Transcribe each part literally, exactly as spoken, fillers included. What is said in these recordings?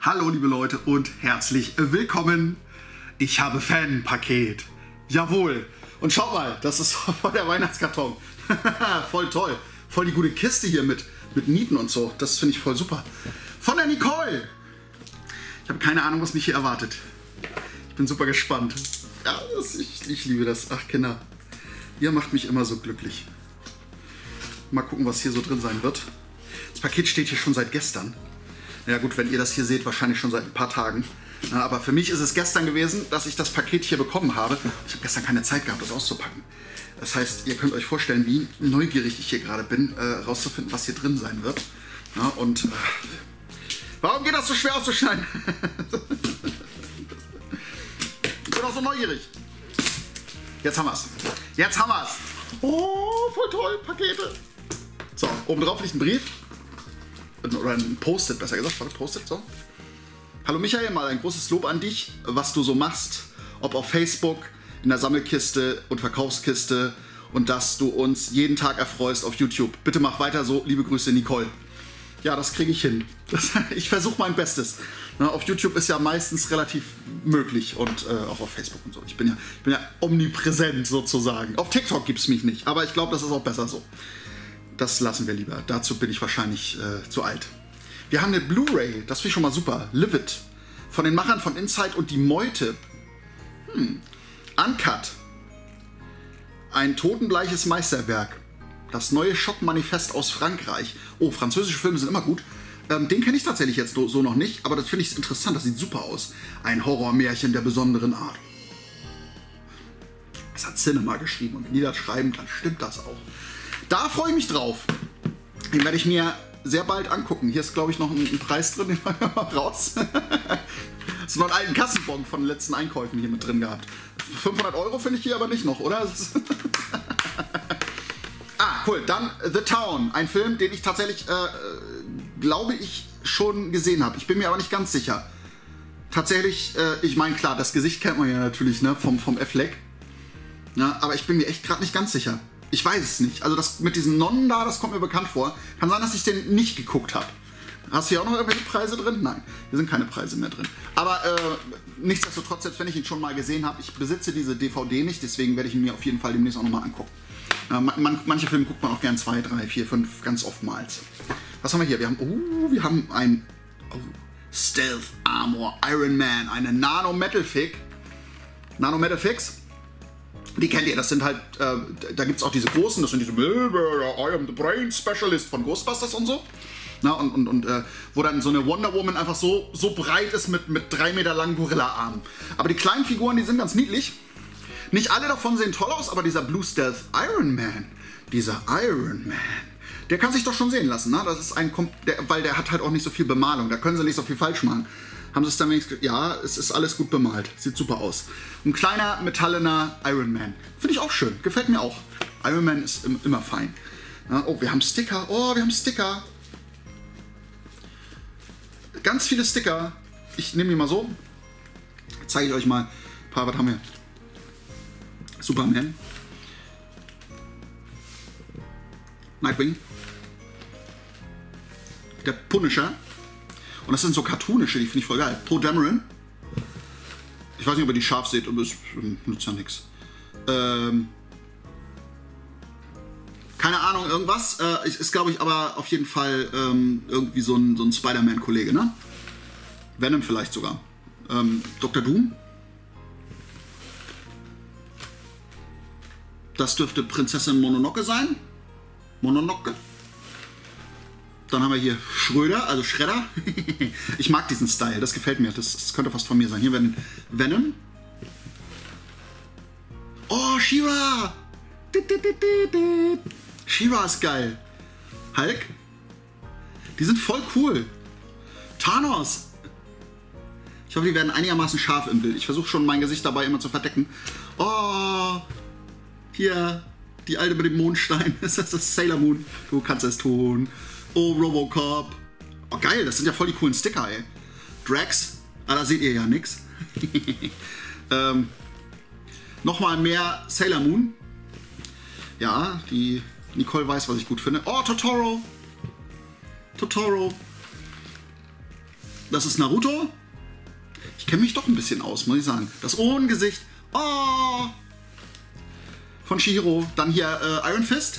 Hallo liebe Leute und herzlich willkommen. Ich habe Fanpaket. Jawohl. Und schaut mal, das ist voll der Weihnachtskarton. Voll toll. Voll die gute Kiste hier mit, mit Nieten und so. Das finde ich voll super. Von der Nicole. Ich habe keine Ahnung, was mich hier erwartet. Ich bin super gespannt. Ja, das, ich, ich liebe das. Ach Kinder, ihr macht mich immer so glücklich. Mal gucken, was hier so drin sein wird. Das Paket steht hier schon seit gestern. Ja gut, wenn ihr das hier seht, wahrscheinlich schon seit ein paar Tagen. Ja, aber für mich ist es gestern gewesen, dass ich das Paket hier bekommen habe. Ich habe gestern keine Zeit gehabt, das auszupacken. Das heißt, ihr könnt euch vorstellen, wie neugierig ich hier gerade bin, äh, rauszufinden, was hier drin sein wird. Ja, und äh, warum geht das so schwer auszuschneiden? Ich bin auch so neugierig. Jetzt haben wir es. Jetzt haben wir es. Oh, voll toll, Pakete. So, oben drauf liegt ein Brief. Oder ein Post-it, besser gesagt. Warte, Post-it, so. Hallo Michael, mal ein großes Lob an dich, was du so machst. Ob auf Facebook, in der Sammelkiste und Verkaufskiste. Und dass du uns jeden Tag erfreust auf YouTube. Bitte mach weiter so. Liebe Grüße, Nicole. Ja, das kriege ich hin. Das, ich versuche mein Bestes. Na, auf YouTube ist ja meistens relativ möglich und äh, auch auf Facebook und so. Ich bin ja, ich bin ja omnipräsent sozusagen. Auf TikTok gibt es mich nicht, aber ich glaube, das ist auch besser so. Das lassen wir lieber. Dazu bin ich wahrscheinlich äh, zu alt. Wir haben eine Blu-ray, das finde ich schon mal super. Livid. Von den Machern von Inside und die Meute. Hm. Uncut. Ein totenbleiches Meisterwerk. Das neue Schockmanifest aus Frankreich. Oh, französische Filme sind immer gut. Ähm, den kenne ich tatsächlich jetzt so noch nicht, aber das finde ich interessant. Das sieht super aus. Ein Horrormärchen der besonderen Art. Das hat Cinema geschrieben und wenn die das schreiben, dann stimmt das auch. Da freue ich mich drauf. Den werde ich mir sehr bald angucken. Hier ist, glaube ich, noch ein, ein Preis drin. Den machen wir mal raus. Das ist noch einen alten Kassenbon von den letzten Einkäufen hier mit drin gehabt. fünfhundert Euro finde ich hier aber nicht noch, oder? Ah, cool. Dann The Town. Ein Film, den ich tatsächlich, äh, glaube ich, schon gesehen habe. Ich bin mir aber nicht ganz sicher. Tatsächlich, äh, ich meine, klar, das Gesicht kennt man ja natürlich, ne, vom, vom Affleck. Ja, aber ich bin mir echt gerade nicht ganz sicher. Ich weiß es nicht. Also das mit diesen Nonnen da, das kommt mir bekannt vor. Kann sein, dass ich den nicht geguckt habe. Hast du hier auch noch irgendwelche Preise drin? Nein, hier sind keine Preise mehr drin. Aber äh, nichtsdestotrotz, selbst wenn ich ihn schon mal gesehen habe, ich besitze diese D V D nicht, deswegen werde ich ihn mir auf jeden Fall demnächst auch nochmal angucken. Äh, man, manche Filme guckt man auch gern zwei, drei, vier, fünf, ganz oftmals. Was haben wir hier? Wir haben, oh, wir haben ein oh, Stealth Armor Iron Man, eine Nano Metal Fig. Nano Metal Figs. Die kennt ihr, das sind halt, äh, da gibt es auch diese großen, das sind diese I am the Brain Specialist von Ghostbusters und so. Na, und und, und äh, wo dann so eine Wonder Woman einfach so, so breit ist mit, mit drei Meter langen Gorilla-Armen. Aber die kleinen Figuren, die sind ganz niedlich. Nicht alle davon sehen toll aus, aber dieser Blue Stealth Iron Man, dieser Iron Man, der kann sich doch schon sehen lassen. Ne? Das ist ein, der, weil der hat halt auch nicht so viel Bemalung, da können sie nicht so viel falsch machen. Haben sie es dann wenigstens, ja, es ist alles gut bemalt. Sieht super aus. Ein kleiner, metallener Iron Man. Finde ich auch schön. Gefällt mir auch. Iron Man ist immer fein. Ja, oh, wir haben Sticker. Oh, wir haben Sticker. Ganz viele Sticker. Ich nehme die mal so. Jetzt zeige ich euch mal ein paar. Was haben wir? Superman. Nightwing. Der Punisher. Und das sind so cartoonische, die finde ich voll geil. Poe Dameron. Ich weiß nicht, ob ihr die scharf seht, aber es nützt ja nichts. Ähm, keine Ahnung, irgendwas. Äh, ist, glaube ich, aber auf jeden Fall ähm, irgendwie so ein, so ein Spider-Man-Kollege, ne? Venom vielleicht sogar. Ähm, Doktor Doom. Das dürfte Prinzessin Mononoke sein. Mononoke. Dann haben wir hier Schröder, also Schredder. Ich mag diesen Style, das gefällt mir. Das, das könnte fast von mir sein. Hier werden Venom. Oh, She-Ra! She-Ra ist geil. Hulk. Die sind voll cool. Thanos. Ich hoffe, die werden einigermaßen scharf im Bild. Ich versuche schon mein Gesicht dabei immer zu verdecken. Oh, hier die alte mit dem Mondstein. Das ist das Sailor Moon. Du kannst es tun. Oh, Robocop. Oh, geil, das sind ja voll die coolen Sticker, ey. Drax. Ah, da seht ihr ja nix. ähm, Nochmal mehr Sailor Moon. Ja, die Nicole weiß, was ich gut finde. Oh, Totoro. Totoro. Das ist Naruto. Ich kenne mich doch ein bisschen aus, muss ich sagen. Das Ohrengesicht. Oh! Von Shihiro. Dann hier äh, Iron Fist.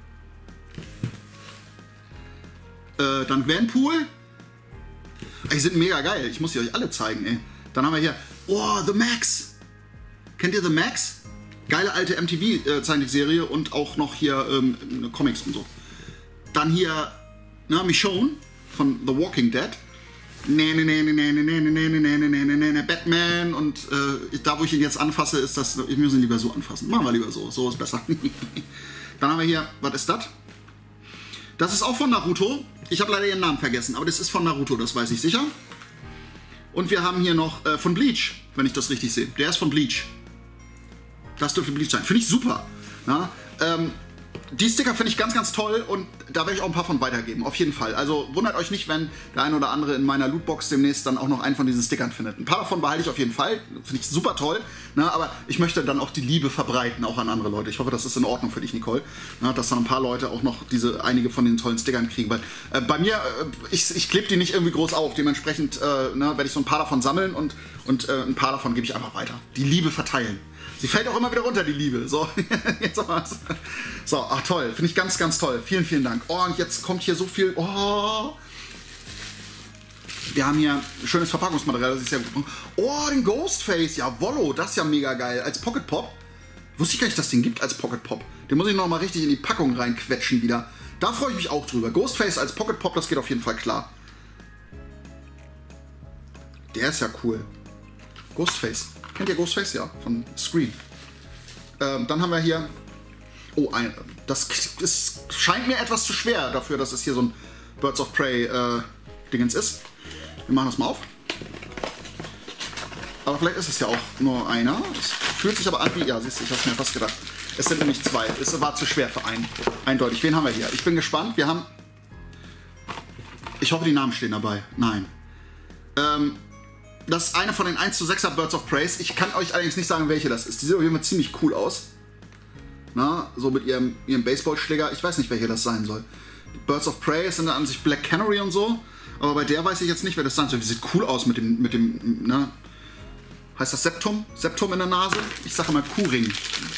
Äh, dann Gwenpool. Die sind mega geil. Ich muss sie euch alle zeigen, ey. Dann haben wir hier, oh, The Max. Kennt ihr The Max? Geile alte M T V-Zeichentrickserie und auch noch hier ähm, Comics und so. Dann hier, na, Michonne von The Walking Dead. Nee, nee, nee, nee, nee, nee, nee, nee, nee, nee, nee, nee, nee, Batman. Und äh, da, wo ich ihn jetzt anfasse, ist das, ich muss ihn lieber so anfassen. Machen wir lieber so, so ist besser. Dann haben wir hier, was ist das? Das ist auch von Naruto. Ich habe leider ihren Namen vergessen, aber das ist von Naruto, das weiß ich sicher. Und wir haben hier noch äh, von Bleach, wenn ich das richtig sehe. Der ist von Bleach. Das dürfte Bleach sein. Finde ich super. Na? Ähm, die Sticker finde ich ganz, ganz toll und da werde ich auch ein paar von weitergeben. Auf jeden Fall. Also wundert euch nicht, wenn der ein oder andere in meiner Lootbox demnächst dann auch noch einen von diesen Stickern findet. Ein paar davon behalte ich auf jeden Fall. Finde ich super toll. Na? Aber ich möchte dann auch die Liebe verbreiten, auch an andere Leute. Ich hoffe, das ist in Ordnung für dich, Nicole. Na, dass dann ein paar Leute auch noch diese einige von den tollen Stickern kriegen. Weil äh, bei mir, äh, ich, ich klebe die nicht irgendwie groß auf. Dementsprechend äh, ne, werde ich so ein paar davon sammeln und, und äh, ein paar davon gebe ich einfach weiter. Die Liebe verteilen. Sie fällt auch immer wieder runter, die Liebe. So, jetzt haben wir's. So, ach toll. Finde ich ganz, ganz toll. Vielen, vielen Dank. Oh, und jetzt kommt hier so viel. Oh. Wir haben hier ein schönes Verpackungsmaterial, das ist sehr gut. Oh, den Ghostface. Ja, Wollo. Das ist ja mega geil. Als Pocket Pop. Wusste ich gar nicht, dass es den gibt als Pocket Pop. Den muss ich noch mal richtig in die Packung reinquetschen wieder. Da freue ich mich auch drüber. Ghostface als Pocket Pop, das geht auf jeden Fall klar. Der ist ja cool. Ghostface. Kennt ihr Ghostface? Ja, von Scream. Ähm, dann haben wir hier... Oh, ein, das ist, scheint mir etwas zu schwer dafür, dass es hier so ein Birds of Prey äh, Dingens ist. Wir machen das mal auf. Aber vielleicht ist es ja auch nur einer. Es fühlt sich aber an wie... Ja, siehst du, ich habe mir fast gedacht. Es sind nämlich zwei. Es war zu schwer für einen. Eindeutig. Wen haben wir hier? Ich bin gespannt. Wir haben... Ich hoffe, die Namen stehen dabei. Nein. Ähm... Das ist eine von den eins zu sechser Birds of Prey. Ich kann euch allerdings nicht sagen, welche das ist. Die sieht auf jeden Fall ziemlich cool aus. Na, so mit ihrem, ihrem Baseballschläger. Ich weiß nicht, welche das sein soll. Die Birds of Prey sind an sich Black Canary und so. Aber bei der weiß ich jetzt nicht, wer das sein soll. Die sieht cool aus mit dem, mit dem, ne? Heißt das Septum? Septum in der Nase? Ich sage mal Kuhring.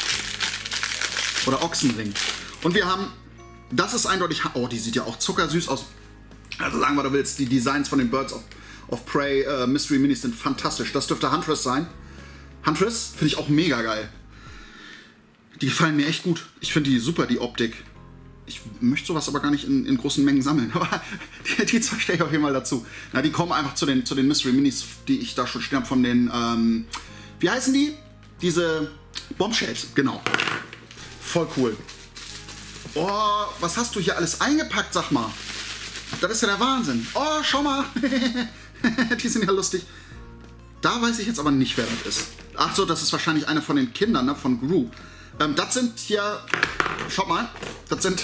Oder Ochsenring. Und wir haben, das ist eindeutig, oh, die sieht ja auch zuckersüß aus. Also sagen wir, du willst, die Designs von den Birds of of Prey uh, Mystery Minis sind fantastisch. Das dürfte Huntress sein. Huntress finde ich auch mega geil. Die gefallen mir echt gut. Ich finde die super, die Optik. Ich möchte sowas aber gar nicht in, in großen Mengen sammeln. Aber die, die zwei stelle ich auf jeden Fall dazu. Na, die kommen einfach zu den, zu den Mystery Minis, die ich da schon stehen habe von den, ähm, wie heißen die? Diese Bombshells, genau. Voll cool. Oh, was hast du hier alles eingepackt, sag mal. Das ist ja der Wahnsinn. Oh, schau mal. Die sind ja lustig. Da weiß ich jetzt aber nicht, wer das ist. Ach so, das ist wahrscheinlich eine von den Kindern, ne, von Gru. Ähm, das sind hier... Schaut mal. Das sind...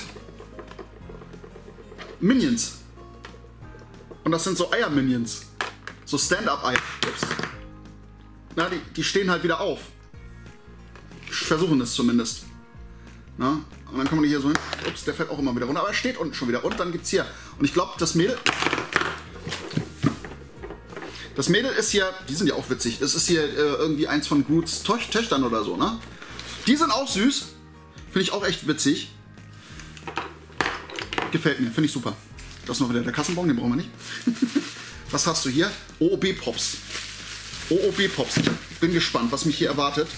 Minions. Und das sind so Eier-Minions. So Stand-Up-Eier. Ups. Na, die, die stehen halt wieder auf. Versuchen es zumindest. Na? Und dann kommen die hier so hin. Ups, der fällt auch immer wieder runter. Aber er steht unten schon wieder. Und dann gibt's hier. Und ich glaube, das Mädel... Das Mädel ist hier, die sind ja auch witzig, das ist hier äh, irgendwie eins von Groots Töchtern oder so, ne? Die sind auch süß, finde ich auch echt witzig. Gefällt mir, finde ich super. Das ist noch wieder der Kassenbon, den brauchen wir nicht. Was hast du hier? O O B-Pops. O O B-Pops, ich bin gespannt, was mich hier erwartet.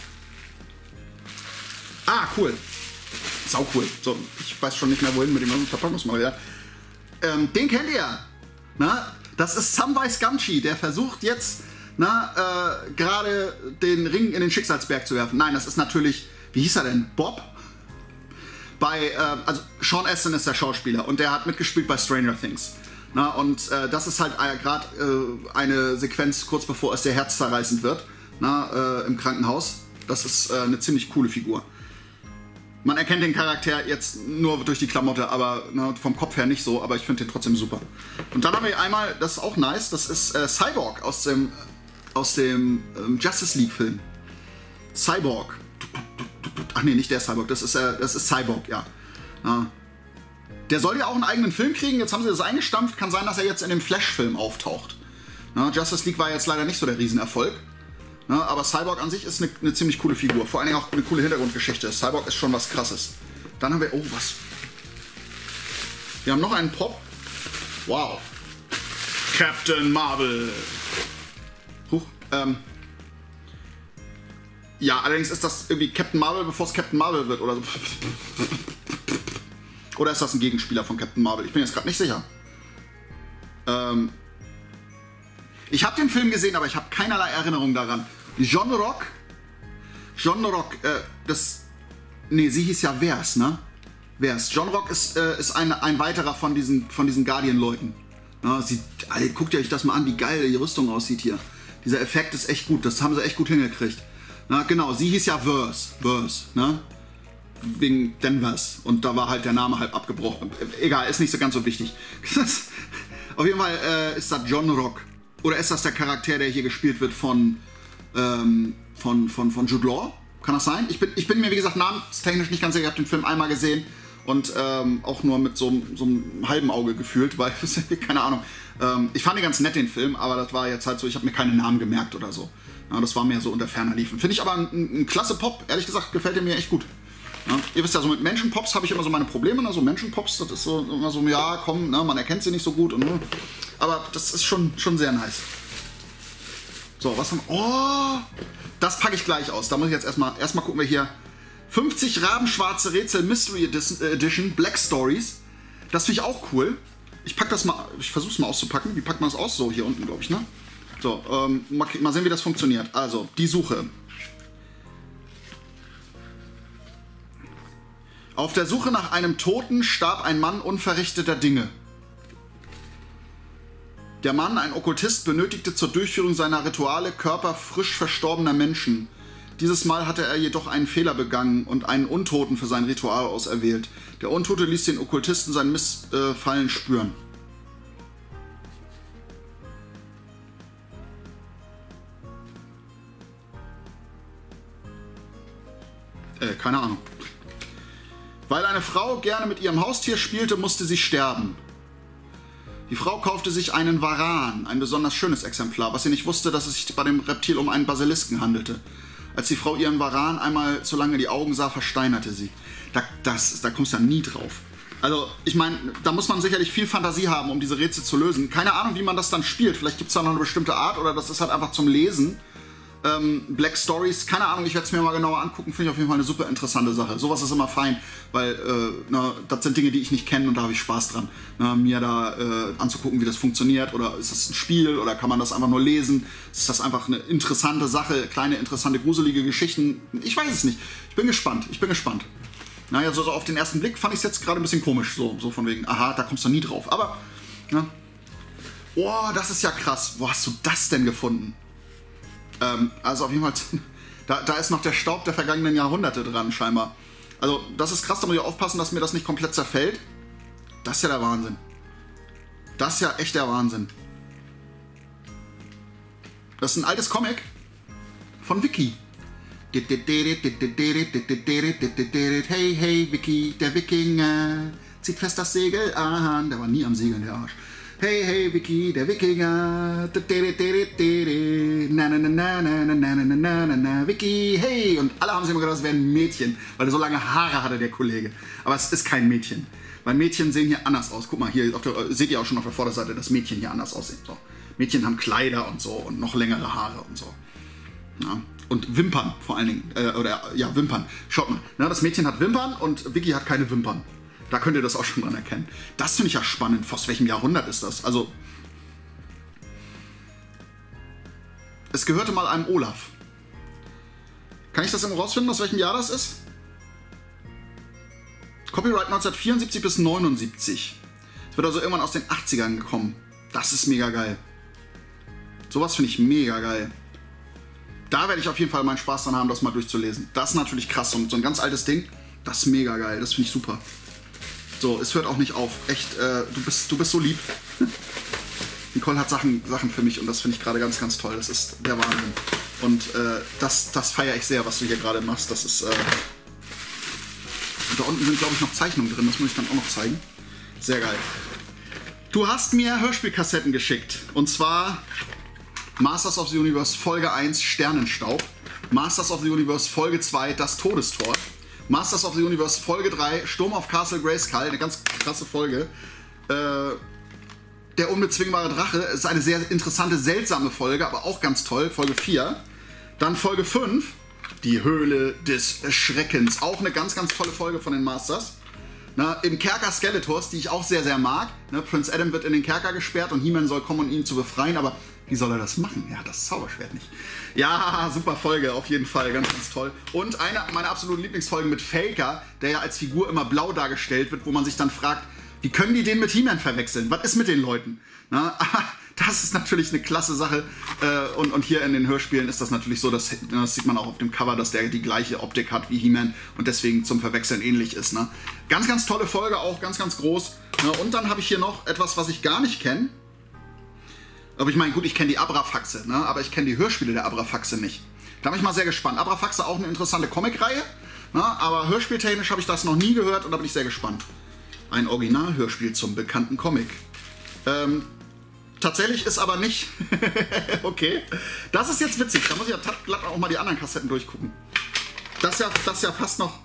Ah, cool. Sau cool. So, ich weiß schon nicht mehr, wohin mit dem ganzen Verpackungsmaterial. Ähm, den kennt ihr, na? Das ist Samwise Gamgee, der versucht jetzt na, äh, gerade den Ring in den Schicksalsberg zu werfen. Nein, das ist natürlich, wie hieß er denn? Bob? Bei, äh, also Sean Astin ist der Schauspieler und der hat mitgespielt bei Stranger Things. Na, und äh, das ist halt äh, gerade äh, eine Sequenz, kurz bevor es sehr herzzerreißend wird, na, äh, im Krankenhaus. Das ist äh, eine ziemlich coole Figur. Man erkennt den Charakter jetzt nur durch die Klamotte, aber ne, vom Kopf her nicht so, aber ich finde den trotzdem super. Und dann haben wir einmal, das ist auch nice, das ist äh, Cyborg aus dem, aus dem ähm, Justice League Film. Cyborg. Ach nee, nicht der Cyborg, das ist, äh, das ist Cyborg, ja. ja. Der soll ja auch einen eigenen Film kriegen, jetzt haben sie das eingestampft, kann sein, dass er jetzt in dem Flash-Film auftaucht. Na, Justice League war jetzt leider nicht so der Riesenerfolg. Na, aber Cyborg an sich ist eine, eine ziemlich coole Figur, vor allen Dingen auch eine coole Hintergrundgeschichte. Cyborg ist schon was Krasses. Dann haben wir, oh was. Wir haben noch einen Pop. Wow. Captain Marvel. Huch, ähm. Ja, allerdings ist das irgendwie Captain Marvel, bevor es Captain Marvel wird oder so. Oder ist das ein Gegenspieler von Captain Marvel? Ich bin jetzt gerade nicht sicher. Ähm. Ich habe den Film gesehen, aber ich habe keinerlei Erinnerung daran. John Rock? John Rock, äh, das... Nee, sie hieß ja Vers, ne? Vers. John Rock ist, äh, ist ein, ein weiterer von diesen, von diesen Guardian-Leuten. Ja, sie, ey, guckt euch das mal an, wie geil die Rüstung aussieht hier. Dieser Effekt ist echt gut, das haben sie echt gut hingekriegt. Na, genau, sie hieß ja Vers, Vers, ne? Wegen Denvers. Und da war halt der Name halb abgebrochen. Egal, ist nicht so ganz so wichtig. Auf jeden Fall äh, ist das John Rock. Oder ist das der Charakter, der hier gespielt wird von, ähm, von, von, von Jude Law? Kann das sein? Ich bin, ich bin mir, wie gesagt, namenstechnisch nicht ganz sicher. Ich habe den Film einmal gesehen und ähm, auch nur mit so, so einem halben Auge gefühlt, weil, keine Ahnung. Ähm, ich fand den ganz nett, den Film, aber das war jetzt halt so, ich habe mir keine Namen gemerkt oder so. Ja, das war mehr so unter ferner Liefen. Finde ich aber ein, ein klasse Pop. Ehrlich gesagt, gefällt er mir echt gut. Ja, ihr wisst ja, so mit Menschenpops habe ich immer so meine Probleme. Ne? So Menschenpops, das ist so immer so, ja, komm, ne? Man erkennt sie nicht so gut. Und, ne? Aber das ist schon, schon sehr nice. So, was haben wir? Oh, das packe ich gleich aus. Da muss ich jetzt erstmal, erstmal gucken wir hier. fünfzig rabenschwarze Rätsel Mystery Edition Black Stories. Das finde ich auch cool. Ich pack das mal, ich versuche es mal auszupacken. Wie packt man das aus? So, hier unten, glaube ich, ne? So, ähm, mal, mal sehen, wie das funktioniert. Also, die Suche. Auf der Suche nach einem Toten starb ein Mann unverrichteter Dinge. Der Mann, ein Okkultist, benötigte zur Durchführung seiner Rituale Körper frisch verstorbener Menschen. Dieses Mal hatte er jedoch einen Fehler begangen und einen Untoten für sein Ritual auserwählt. Der Untote ließ den Okkultisten sein Missfallen spüren. Äh, keine Ahnung. Weil eine Frau gerne mit ihrem Haustier spielte, musste sie sterben. Die Frau kaufte sich einen Varan, ein besonders schönes Exemplar, was sie nicht wusste, dass es sich bei dem Reptil um einen Basilisken handelte. Als die Frau ihren Varan einmal zu lange in die Augen sah, versteinerte sie. Da, das, da kommst du ja nie drauf. Also, ich meine, da muss man sicherlich viel Fantasie haben, um diese Rätsel zu lösen. Keine Ahnung, wie man das dann spielt. Vielleicht gibt es da noch eine bestimmte Art oder das ist halt einfach zum Lesen. Ähm, Black Stories, keine Ahnung, ich werde es mir mal genauer angucken, finde ich auf jeden Fall eine super interessante Sache. Sowas ist immer fein, weil äh, na, das sind Dinge, die ich nicht kenne und da habe ich Spaß dran, na, mir da äh, anzugucken, wie das funktioniert. Oder ist das ein Spiel oder kann man das einfach nur lesen? Ist das einfach eine interessante Sache, kleine, interessante, gruselige Geschichten? Ich weiß es nicht. Ich bin gespannt, ich bin gespannt. Naja, so, so auf den ersten Blick fand ich es jetzt gerade ein bisschen komisch, so, so von wegen, aha, da kommst du nie drauf. Aber, na, oh, das ist ja krass. Wo hast du das denn gefunden? Ähm, also auf jeden Fall, da, da ist noch der Staub der vergangenen Jahrhunderte dran, scheinbar. Also das ist krass, da muss ich aufpassen, dass mir das nicht komplett zerfällt. Das ist ja der Wahnsinn. Das ist ja echt der Wahnsinn. Das ist ein altes Comic von Vicky. Hey, hey, Vicky, der Wikinger zieht fest das Segel an. Der war nie am Segeln, der Arsch. Hey, hey, Vicky, der Wikinger. Na, na, na, na, na, na, na, na, na, na, Vicky, hey. Und alle haben sich immer gedacht, das wäre ein Mädchen, weil er so lange Haare hatte, der Kollege. Aber es ist kein Mädchen. Weil Mädchen sehen hier anders aus. Guck mal, hier auf der, seht ihr auch schon auf der Vorderseite, dass Mädchen hier anders aussehen. So. Mädchen haben Kleider und so und noch längere Haare und so. Ja. Und Wimpern vor allen Dingen. Äh, oder ja, Wimpern. Schaut mal, na, das Mädchen hat Wimpern und Vicky hat keine Wimpern. Da könnt ihr das auch schon dran erkennen. Das finde ich ja spannend. Aus welchem Jahrhundert ist das? Also, es gehörte mal einem Olaf. Kann ich das irgendwo rausfinden, aus welchem Jahr das ist? Copyright neunzehnhundertvierundsiebzig bis neunundsiebzig. Es wird also irgendwann aus den achtzigern gekommen. Das ist mega geil. Sowas finde ich mega geil. Da werde ich auf jeden Fall meinen Spaß dran haben, das mal durchzulesen. Das ist natürlich krass. Und so ein ganz altes Ding, das ist mega geil. Das finde ich super. So, es hört auch nicht auf. Echt, äh, du bist, du bist so lieb. Nicole hat Sachen, Sachen für mich und das finde ich gerade ganz, ganz toll. Das ist der Wahnsinn. Und äh, das, das feiere ich sehr, was du hier gerade machst. Das ist, äh und da unten sind, glaube ich, noch Zeichnungen drin. Das muss ich dann auch noch zeigen. Sehr geil. Du hast mir Hörspielkassetten geschickt. Und zwar Masters of the Universe Folge eins Sternenstaub, Masters of the Universe Folge zwei Das Todestor, Masters of the Universe Folge drei Sturm auf Castle Grayskull, eine ganz krasse Folge. Äh, Der unbezwingbare Drache ist eine sehr interessante, seltsame Folge, aber auch ganz toll. Folge vier. Dann Folge fünf, Die Höhle des Schreckens. Auch eine ganz, ganz tolle Folge von den Masters. Na, im Kerker Skeletors, die ich auch sehr, sehr mag. Ne, Prince Adam wird in den Kerker gesperrt und He-Man soll kommen, um ihn zu befreien. Aber wie soll er das machen? Er hat das Zauberschwert nicht. Ja, super Folge, auf jeden Fall. Ganz, ganz toll. Und eine meiner absoluten Lieblingsfolgen mit Faker, der ja als Figur immer blau dargestellt wird, wo man sich dann fragt, wie können die den mit He-Man verwechseln? Was ist mit den Leuten? Na, das ist natürlich eine klasse Sache. Und, und hier in den Hörspielen ist das natürlich so, dass, das sieht man auch auf dem Cover, dass der die gleiche Optik hat wie He-Man und deswegen zum Verwechseln ähnlich ist. Ne? Ganz, ganz tolle Folge, auch ganz, ganz groß. Ne? Und dann habe ich hier noch etwas, was ich gar nicht kenne. Aber ich meine, gut, ich kenne die Abrafaxe, ne? Aber ich kenne die Hörspiele der Abrafaxe nicht. Da bin ich mal sehr gespannt. Abrafaxe auch eine interessante Comicreihe, ne? Aber hörspieltechnisch habe ich das noch nie gehört und da bin ich sehr gespannt. Ein Originalhörspiel zum bekannten Comic. Ähm, tatsächlich ist aber nicht... okay. Das ist jetzt witzig. Da muss ich ja glatt auch mal die anderen Kassetten durchgucken. Das ist ja, das ist ja fast noch...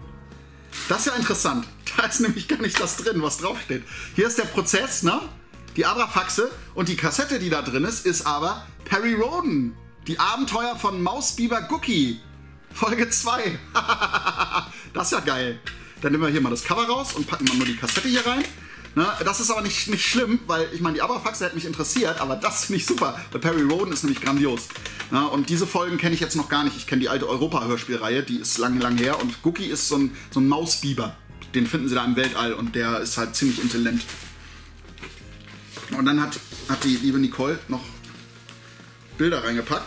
Das ist ja interessant. Da ist nämlich gar nicht das drin, was draufsteht. Hier ist der Prozess, ne? Die Abrafaxe. Und die Kassette, die da drin ist, ist aber Perry Rhodan. Die Abenteuer von Mausbiber Gookie. Folge zwei. Das ist ja geil. Dann nehmen wir hier mal das Cover raus und packen mal nur die Kassette hier rein. Na, das ist aber nicht, nicht schlimm, weil ich meine, die Abrafaxe hätte mich interessiert, aber das finde ich super. Weil Perry Rhodan ist nämlich grandios. Na, und diese Folgen kenne ich jetzt noch gar nicht. Ich kenne die alte Europa-Hörspielreihe, die ist lang, lang her. Und Gookie ist so ein, so ein Mausbiber. Den finden sie da im Weltall und der ist halt ziemlich intelligent. Und dann hat, hat die liebe Nicole noch Bilder reingepackt.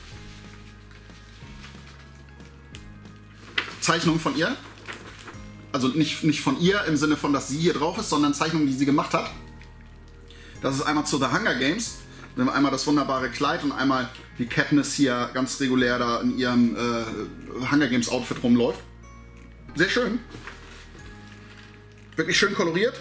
Zeichnungen von ihr. Also nicht, nicht von ihr im Sinne von, dass sie hier drauf ist, sondern Zeichnungen, die sie gemacht hat. Das ist einmal zu The Hunger Games. Dann einmal das wunderbare Kleid und einmal wie Katniss hier ganz regulär da in ihrem äh, Hunger Games Outfit rumläuft. Sehr schön. Wirklich schön koloriert.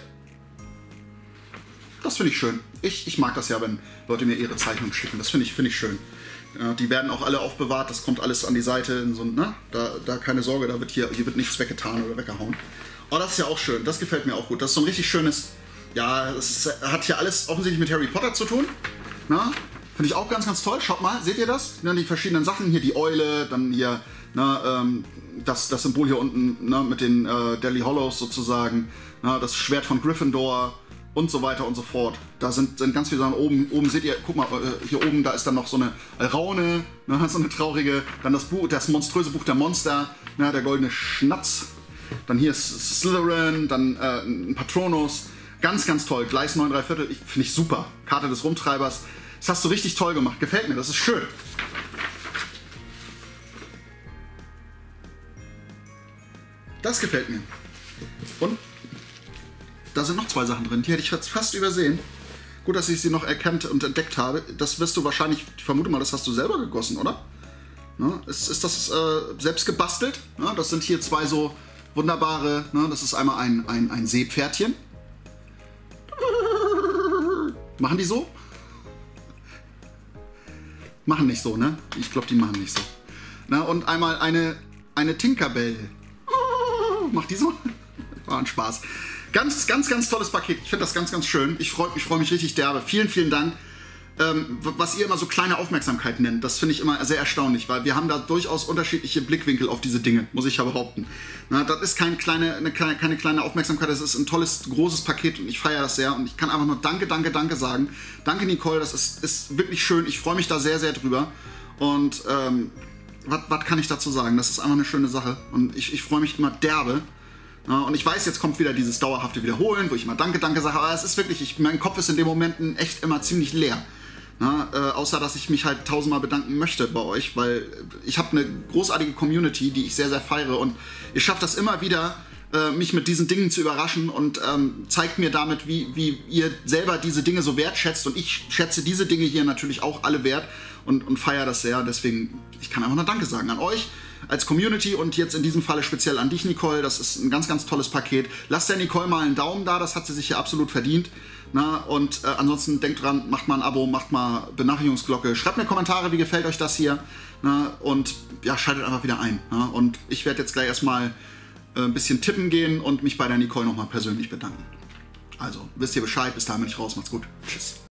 Das finde ich schön. Ich, ich mag das ja, wenn Leute mir ihre Zeichnungen schicken. Das finde ich, find ich schön. Ja, die werden auch alle aufbewahrt. Das kommt alles an die Seite. In so, ne? da, da keine Sorge, da wird hier, hier wird nichts weggetan oder weggehauen. Oh, das ist ja auch schön. Das gefällt mir auch gut. Das ist so ein richtig schönes... Ja, das ist, hat hier alles offensichtlich mit Harry Potter zu tun. Finde ich auch ganz, ganz toll. Schaut mal, seht ihr das? Ne, die verschiedenen Sachen. Hier die Eule, dann hier ne, ähm, das, das Symbol hier unten ne, mit den äh, Deathly Hallows sozusagen. Ne, das Schwert von Gryffindor. Und so weiter und so fort. Da sind, sind ganz viele Sachen. Oben, oben seht ihr, guck mal, hier oben, da ist dann noch so eine Raune, ne, so eine traurige. Dann das Buch, das monströse Buch der Monster, ne, der goldene Schnatz. Dann hier ist Slytherin, dann äh, ein Patronus. Ganz, ganz toll. Gleis neun drei Viertel, finde ich super. Karte des Rumtreibers. Das hast du richtig toll gemacht. Gefällt mir, das ist schön. Das gefällt mir. Und da sind noch zwei Sachen drin, die hätte ich jetzt fast übersehen. Gut, dass ich sie noch erkannt und entdeckt habe. Das wirst du wahrscheinlich, ich vermute mal, das hast du selber gegossen, oder? Ne? Ist, ist das äh, selbst gebastelt? Ne? Das sind hier zwei so wunderbare, ne? Das ist einmal ein, ein, ein Seepferdchen. Machen die so? Machen nicht so, ne? Ich glaube, die machen nicht so. Na, und einmal eine, eine Tinkerbell. Macht die so? War ein Spaß. Ganz, ganz, ganz tolles Paket. Ich finde das ganz, ganz schön. Ich freue ich freu mich richtig derbe. Vielen, vielen Dank. Ähm, was ihr immer so kleine Aufmerksamkeit nennt, das finde ich immer sehr erstaunlich, weil wir haben da durchaus unterschiedliche Blickwinkel auf diese Dinge, muss ich ja behaupten. Na, das ist kein kleine, eine, keine kleine Aufmerksamkeit, das ist ein tolles, großes Paket und ich feiere das sehr und ich kann einfach nur Danke, Danke, Danke sagen. Danke, Nicole, das ist, ist wirklich schön. Ich freue mich da sehr, sehr drüber. Und ähm, was kann ich dazu sagen? Das ist einfach eine schöne Sache und ich, ich freue mich immer derbe. Ja, und ich weiß, jetzt kommt wieder dieses dauerhafte Wiederholen, wo ich immer Danke, Danke sage, aber es ist wirklich, ich, mein Kopf ist in den Momenten echt immer ziemlich leer. Ja, äh, außer, dass ich mich halt tausendmal bedanken möchte bei euch, weil ich habe eine großartige Community, die ich sehr, sehr feiere und ihr schafft das immer wieder, äh, mich mit diesen Dingen zu überraschen und ähm, zeigt mir damit, wie, wie ihr selber diese Dinge so wertschätzt. Und ich schätze diese Dinge hier natürlich auch alle wert und, und feiere das sehr. Deswegen, ich kann einfach nur Danke sagen an euch als Community und jetzt in diesem Falle speziell an dich, Nicole. Das ist ein ganz, ganz tolles Paket. Lasst der Nicole mal einen Daumen da, das hat sie sich hier absolut verdient. Na, und äh, ansonsten denkt dran, macht mal ein Abo, macht mal Benachrichtigungsglocke, schreibt mir Kommentare, wie gefällt euch das hier. Na, und ja, schaltet einfach wieder ein. Na, und ich werde jetzt gleich erstmal äh, ein bisschen tippen gehen und mich bei der Nicole nochmal persönlich bedanken. Also, wisst ihr Bescheid, bis dahin bin ich raus, macht's gut. Tschüss.